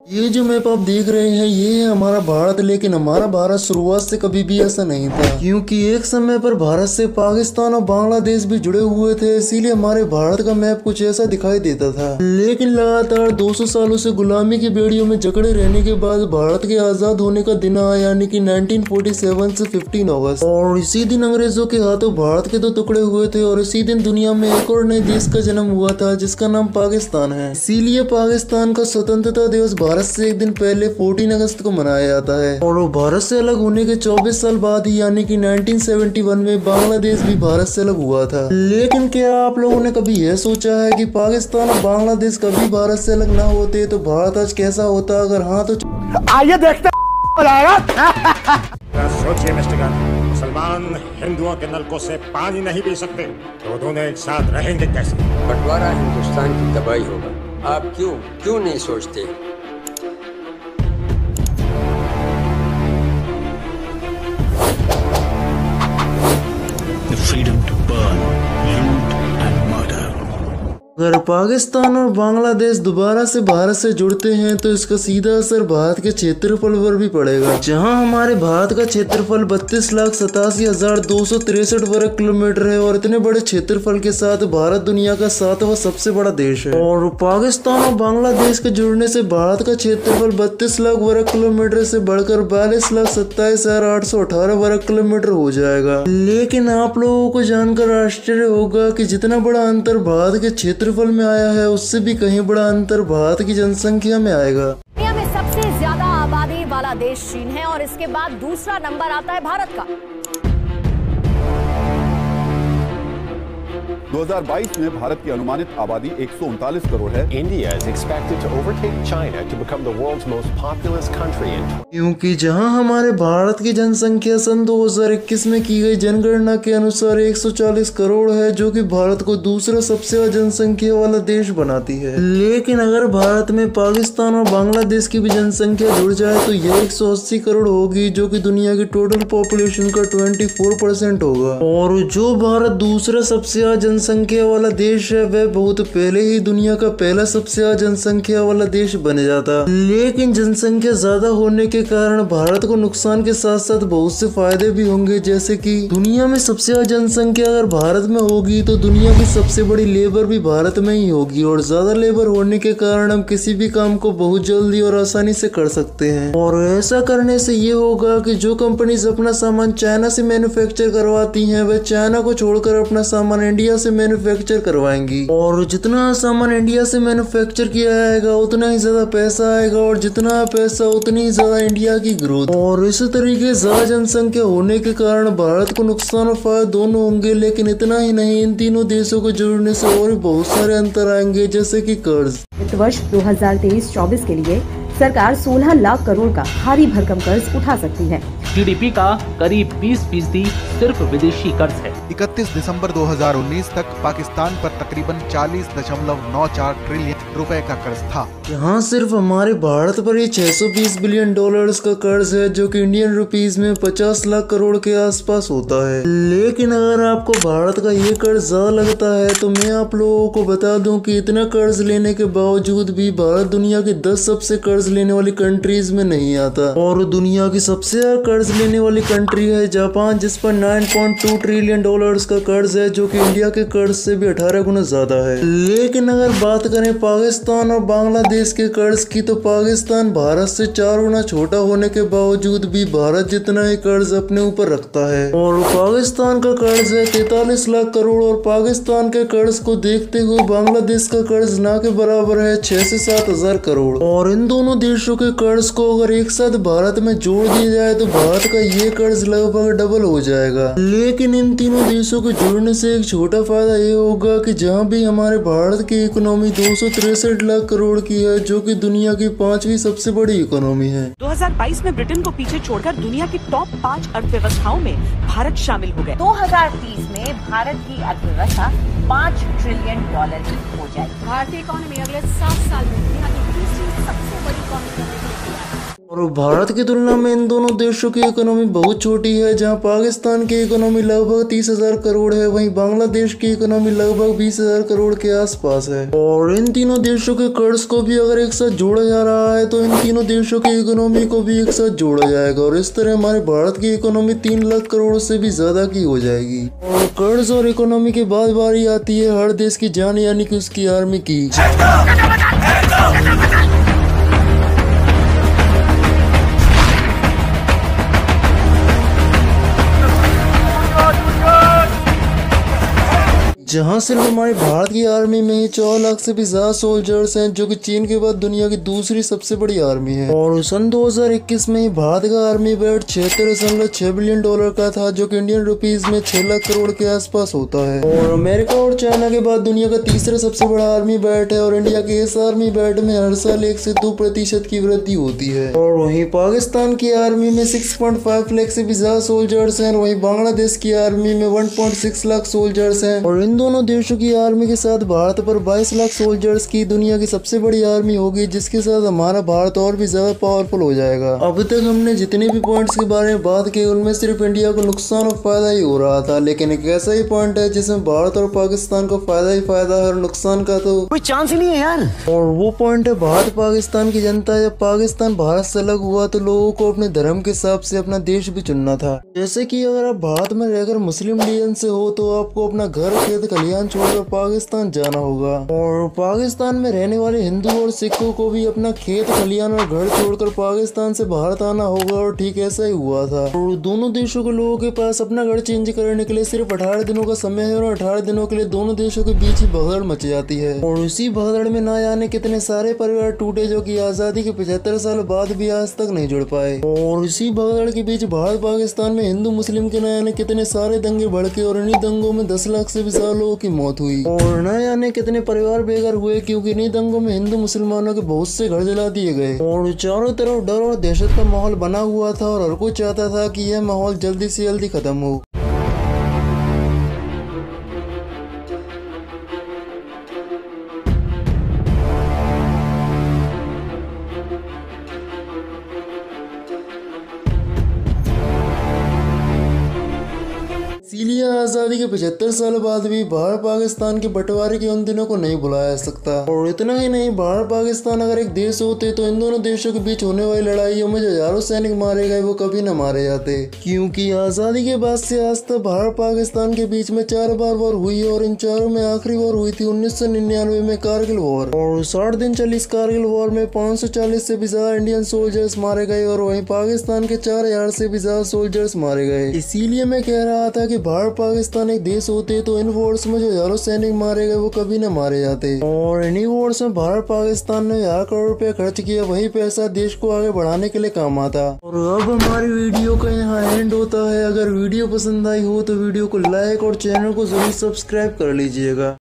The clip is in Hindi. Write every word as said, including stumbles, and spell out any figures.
ये जो मैप आप देख रहे हैं ये है हमारा भारत। लेकिन हमारा भारत शुरुआत से कभी भी ऐसा नहीं था, क्योंकि एक समय पर भारत से पाकिस्तान और बांग्लादेश भी जुड़े हुए थे। इसीलिए हमारे भारत का मैप कुछ ऐसा दिखाई देता था। लेकिन लगातार दो सौ सालों से गुलामी की बेड़ियों में जकड़े रहने के बाद भारत के आजाद होने का दिन आया, यानी कि नाइनटीन फोर्टी सेवन से पंद्रह अगस्त। और इसी दिन अंग्रेजों के हाथों भारत के दो टुकड़े हुए थे और इसी दिन दुनिया में एक और नए देश का जन्म हुआ था जिसका नाम पाकिस्तान है। इसीलिए पाकिस्तान का स्वतंत्रता दिवस भारत से एक दिन पहले चौदह अगस्त को मनाया जाता है। और वो भारत से अलग होने के चौबीस साल बाद ही यानी कि नाइनटीन सेवेंटी वन में बांग्लादेश भी भारत से अलग हुआ था। लेकिन क्या आप लोगों ने कभी यह सोचा है कि पाकिस्तान और बांग्लादेश कभी भारत से अलग ना होते तो भारत आज कैसा होता? अगर हाँ तो आइए देखते सोचिए मिस्टर गांधी, मुसलमान हिंदुओं के नलकों से पानी नहीं पी सकते तो दोनों एक साथ रहेंगे कैसे? बंटवारा हिंदुस्तान की तबाही होगा। आप क्यों क्यों नहीं सोचते? The freedom to burn, loot and murder. अगर पाकिस्तान और बांग्लादेश दोबारा से भारत से जुड़ते हैं तो इसका सीधा असर भारत के क्षेत्रफल पर भी पड़ेगा। जहां हमारे भारत का क्षेत्रफल बत्तीस लाख सतासी हजार दो सौ तिरसठ वर्ग किलोमीटर है और इतने बड़े क्षेत्रफल के साथ भारत दुनिया का सातवां सबसे बड़ा देश है। और पाकिस्तान और बांग्लादेश के जुड़ने से भारत का क्षेत्रफल बत्तीस लाख वर्ग किलोमीटर से बढ़कर बयालीस लाख सत्ताईस हजार आठ सौ अठारह वर्ग किलोमीटर हो जाएगा। लेकिन आप लोगों को जानकर आश्चर्य होगा कि जितना बड़ा अंतर भारत के क्षेत्र क्षेत्रफल में आया है उससे भी कहीं बड़ा अंतर भारत की जनसंख्या में आएगा। दुनिया में सबसे ज्यादा आबादी वाला देश चीन है और इसके बाद दूसरा नंबर आता है भारत का। दो हज़ार बाईस में भारत की अनुमानित आबादी एक सौ उनतालीस करोड़ है। India is expected to overtake China to become the world's most populous country in क्योंकि जहां हमारे भारत की जनसंख्या सन दो हज़ार इक्कीस में की गई जनगणना के अनुसार एक सौ चालीस करोड़ है, जो कि भारत को दूसरा सबसे ज्यादा जनसंख्या वाला देश बनाती है। लेकिन अगर भारत में पाकिस्तान और बांग्लादेश की भी जनसंख्या जुड़ जाए तो यह एक सौ अस्सी करोड़ होगी, जो कि दुनिया की टोटल पॉपुलेशन का चौबीस परसेंट होगा। और जो भारत दूसरा सबसे ज्यादा जनसंख्या वाला देश है वह बहुत पहले ही दुनिया का पहला सबसे ज्यादा जनसंख्या वाला देश बन जाता। लेकिन जनसंख्या ज्यादा होने के कारण भारत को नुकसान के साथ साथ बहुत से फायदे भी होंगे, जैसे कि दुनिया में सबसे ज्यादा जनसंख्या अगर भारत में होगी तो दुनिया की सबसे बड़ी लेबर भी भारत में ही होगी और ज्यादा लेबर होने के कारण हम किसी भी काम को बहुत जल्दी और आसानी से कर सकते हैं। और ऐसा करने से ये होगा कि जो कंपनीज अपना सामान चाइना से मैन्युफैक्चर करवाती हैं वह चाइना को छोड़कर अपना सामान इंडिया से मैन्युफैक्चर करवाएंगी। और जितना सामान इंडिया से मैन्युफैक्चर किया जाएगा उतना ही ज्यादा पैसा आएगा और जितना पैसा उतनी ही ज्यादा इंडिया की ग्रोथ। और इस तरीके ज्यादा जनसंख्या होने के कारण भारत को नुकसान और फायदा दोनों होंगे। लेकिन इतना ही नहीं, इन तीनों देशों को जोड़ने से और भी बहुत सारे अंतर आएंगे, जैसे कि कर्ज। वित्त वर्ष दो हज़ार तेईस चौबीस के लिए सरकार सोलह लाख करोड़ का भारी भरकम कर्ज उठा सकती है। जीडीपी का करीब बीस फीसदी सिर्फ विदेशी कर्ज है। इकतीस दिसंबर दो हज़ार उन्नीस तक पाकिस्तान पर तकरीबन चालीस दशमलव नौ चार ट्रिलियन रुपए का कर्ज था। यहाँ सिर्फ हमारे भारत पर ही छह सौ बीस बिलियन डॉलर्स का कर्ज है, जो कि इंडियन रुपीस में पचास लाख करोड़ के आसपास होता है। लेकिन अगर आपको भारत का ये कर्ज ज्यादा लगता है तो मैं आप लोगों को बता दूं कि इतना कर्ज लेने के बावजूद भी भारत दुनिया की दस सबसे कर्ज लेने वाली कंट्रीज में नहीं आता। और दुनिया की सबसे ज्यादा कर्ज लेने वाली कंट्री है जापान, जिस पर नौ पॉइंट दो ट्रिलियन डॉलर्स का कर्ज है, जो कि इंडिया के कर्ज से भी अठारह गुना ज्यादा है। लेकिन अगर बात करें पाकिस्तान और बांग्लादेश के कर्ज की तो पाकिस्तान भारत से चार गुना छोटा होने के बावजूद भी भारत जितना ही कर्ज अपने ऊपर रखता है। और पाकिस्तान का कर्ज है तैतालीस लाख करोड़ और पाकिस्तान के कर्ज को देखते हुए बांग्लादेश का कर्ज ना के बराबर है छह से सात हजार करोड़। और इन दोनों देशों के कर्ज को अगर एक साथ भारत में जोड़ दिया जाए तो भारत का ये कर्ज लगभग डबल हो जाएगा। लेकिन इन तीनों देशों को जोड़ने से एक छोटा फायदा ये होगा कि जहाँ भी हमारे भारत की इकोनॉमी दो सौ तिरसठ लाख करोड़ की है, जो कि दुनिया की पांचवी सबसे बड़ी इकोनॉमी है। दो हज़ार बाईस में ब्रिटेन को पीछे छोड़कर दुनिया की टॉप पाँच अर्थव्यवस्थाओं में भारत शामिल हो गए। दो हज़ार तीस में भारत की अर्थव्यवस्था पाँच ट्रिलियन डॉलर की हो जाएगी। भारतीय इकोनॉमी अगले सात साल में दुनिया की तीसरी सबसे बड़ी इकोनॉमी। और भारत की तुलना में इन दोनों देशों की इकोनॉमी बहुत छोटी है। जहां पाकिस्तान की इकोनॉमी लगभग तीस हजार करोड़ है, वहीं बांग्लादेश की इकोनॉमी लगभग बीस हजार करोड़ के आसपास है। और इन तीनों देशों के कर्ज को भी अगर एक साथ जोड़ा जा रहा है तो इन तीनों देशों की इकोनॉमी को भी एक साथ जोड़ा जाएगा और इस तरह हमारे भारत की इकोनॉमी तीन लाख करोड़ से भी ज्यादा की हो जाएगी। और कर्ज और इकोनॉमी के बाद बारी आती है हर देश की जान यानी कि उसकी आर्मी की। जहां सिर्फ हमारे भारत की आर्मी में ही चार लाख से भी ज्यादा सोल्जर्स हैं, जो कि चीन के बाद दुनिया की दूसरी सबसे बड़ी आर्मी है। और सन दो हज़ार इक्कीस में ही भारत का आर्मी बजट छिहत्तर दशमलव छह बिलियन डॉलर का था, जो कि इंडियन रुपीज में छह लाख करोड़ के आसपास होता है। और अमेरिका और चाइना के बाद दुनिया का तीसरा सबसे बड़ा आर्मी बजट है और इंडिया के इस आर्मी बजट में हर साल एक से दो प्रतिशत की वृद्धि होती है। और वहीं पाकिस्तान की आर्मी में सिक्स पॉइंट फाइव लाख से भी ज्यादा सोल्जर्स हैं, वहीं बांग्लादेश की आर्मी में one point six lakh soldiers हैं। और इन दोनों देशों की आर्मी के साथ भारत पर बाईस लाख सोल्जर्स की दुनिया की सबसे बड़ी आर्मी होगी, जिसके साथ हमारा भारत और भी ज्यादा पावरफुल हो जाएगा। अब तक हमने जितने भी पॉइंट्स के बारे में बात की उनमें सिर्फ इंडिया को नुकसान और फायदा ही हो रहा था, लेकिन एक ऐसा ही पॉइंट है जिसमें भारत और पाकिस्तान को फायदा ही फायदा है और नुकसान का तो कोई चांस ही नहीं है यार। और वो पॉइंट है भारत पाकिस्तान की जनता। जब पाकिस्तान भारत से अलग हुआ तो लोगों को अपने धर्म के हिसाब से अपना देश भी चुनना था। जैसे कि अगर आप भारत में रहकर मुस्लिम रीजन से हो तो आपको अपना घर खेत खलियान छोड़कर पाकिस्तान जाना होगा, और पाकिस्तान में रहने वाले हिंदू और सिखों को भी अपना खेत खलियान और घर छोड़कर पाकिस्तान से भारत आना होगा। और ठीक ऐसा ही हुआ था। और दोनों देशों के लोगों के पास अपना घर चेंज करने के लिए सिर्फ अठारह दिनों का समय है और अठारह दिनों के लिए दोनों देशों के बीच ही भगदड़ मच जाती है। और उसी भगदड़ में ना जाने कितने सारे परिवार टूटे, जो कि आजादी के पचहत्तर साल बाद भी आज तक नहीं जुड़ पाए। और इसी भगदड़ के बीच भारत पाकिस्तान में हिंदू मुस्लिम के ना जाने कितने सारे दंगे भड़के और इन्हीं दंगों में दस लाख से भी ज्यादा लोगों की मौत हुई। और न जाने कितने परिवार बेघर हुए, क्योंकि इन्हीं दंगों में हिंदू मुसलमानों के बहुत से घर जला दिए गए। और चारों तरफ डर और दहशत का माहौल बना हुआ था और हर कोई चाहता था कि यह माहौल जल्दी से जल्दी खत्म हो। इसीलिए आजादी के पचहत्तर साल बाद भी भारत पाकिस्तान के बंटवारे के उन दिनों को नहीं भुलाया जा सकता। और इतना ही नहीं, भारत पाकिस्तान अगर एक देश होते तो इन दोनों देशों के बीच होने वाली लड़ाइयों में जो हजारों सैनिक मारे गए वो कभी न मारे जाते, क्योंकि आजादी के बाद से आज तक भारत पाकिस्तान के बीच में चार बार वॉर हुई है और इन चारों में आखिरी वॉर हुई थी उन्नीस सौ निन्यानवे में कारगिल वॉर। और साठ दिन चली इस कारगिल वॉर में पाँच सौ चालीस से भी ज्यादा इंडियन सोल्जर्स मारे गए और वहीं पाकिस्तान के चार हजार से भी ज्यादा सोल्जर्स मारे गए। इसीलिए मैं कह रहा था कि भारत पाकिस्तान एक देश होते तो इन वॉर्स में जो हजारों सैनिक मारे गए वो कभी न मारे जाते। और इन्हीं वॉर्स में भारत पाकिस्तान ने हजार करोड़ रुपए खर्च किया, वही पैसा देश को आगे बढ़ाने के लिए काम आता। और अब हमारी वीडियो का यहाँ एंड होता है। अगर वीडियो पसंद आई हो तो वीडियो को लाइक और चैनल को जरूर सब्सक्राइब कर लीजिएगा।